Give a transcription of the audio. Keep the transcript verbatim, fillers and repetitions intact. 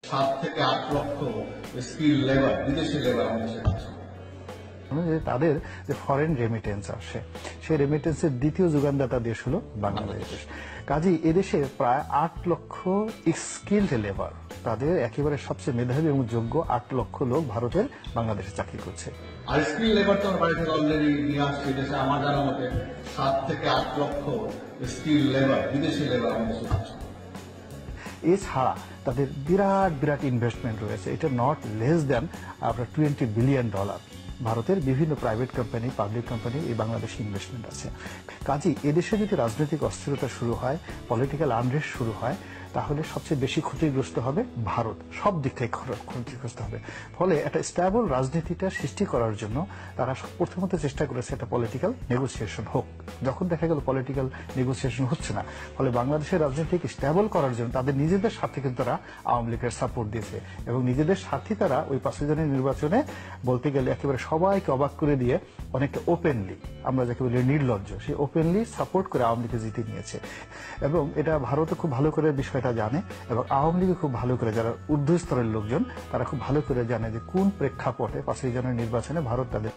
সাত থেকে আট লক্ষ স্কিল লেবার, বিদেশি লেবার আমাদের দেশে আছে। যে তাদের যে ফরেন রেমিটেন্স আসে, সেই রেমিটেন্সের দ্বিতীয় যোগানদাতা দেশ হলো বাংলাদেশ। কাজেই এদেশে প্রায় আট লক্ষ স্কিলড লেবার, তাদের একেবারে সবচেয়ে মেধাবী এবং যোগ্য আট লক্ষ লোক ভারতের বাংলাদেশে চাকরি করছে। আর স্কিল লেবার তো আমার বাড়ি থেকে অলরেডি নিয়ে আসছে দেশে। আমার জানা মতে সাত থেকে আট লক্ষ স্কিল লেবার, বিদেশি লেবার আমাদের দেশে আছে। এছাড়া তাদের বিরাট বিরাট ইনভেস্টমেন্ট রয়েছে, এটা নট লেস দ্যান আপনার টোয়েন্টি বিলিয়ন ডলার। ভারতের বিভিন্ন প্রাইভেট কোম্পানি, পাবলিক কোম্পানি এই বাংলাদেশে ইনভেস্টমেন্ট আছে। কাজেই এদেশে যদি রাজনৈতিক অস্থিরতা শুরু হয়, পলিটিক্যাল আনরেস্ট শুরু হয়, তাহলে সবচেয়ে বেশি ক্ষতিগ্রস্ত হবে ভারত, সব দিক থেকে ক্ষতিগ্রস্ত হবে। ফলে একটা স্ট্যাবল রাজনীতিটা সৃষ্টি করার জন্য তারা প্রথমত চেষ্টা করেছে একটা পলিটিক্যাল নেগোসিয়েশন হোক। যখন দেখা গেল পলিটিক্যাল নেগোসিয়েশন হচ্ছে না, ফলে বাংলাদেশের রাজনীতিকে স্ট্যাবল করার জন্য তাদের নিজেদের স্বার্থে কিন্তু তারা আওয়ামী লীগের সাপোর্ট দিয়েছে এবং নিজেদের স্বার্থে তারা ওই পাঁচ জনের নির্বাচনে বলতে গেলে একেবারে সবাইকে অবাক করে দিয়ে অনেকটা ওপেনলি, আমরা যাকে বলি নির্লজ্জ, সেই ওপেনলি সাপোর্ট করে আওয়ামী লীগকে জিতে নিয়েছে। এবং এটা ভারতও খুব ভালো করে বিষয়টা জানে এবং আওয়ামী লীগও খুব ভালো করে, যারা ঊর্ধ্ব স্তরের লোকজন তারা খুব ভালো করে জানে যে কোন প্রেক্ষাপটে পাঁচই জানুয়ারি নির্বাচনে ভারত তাদের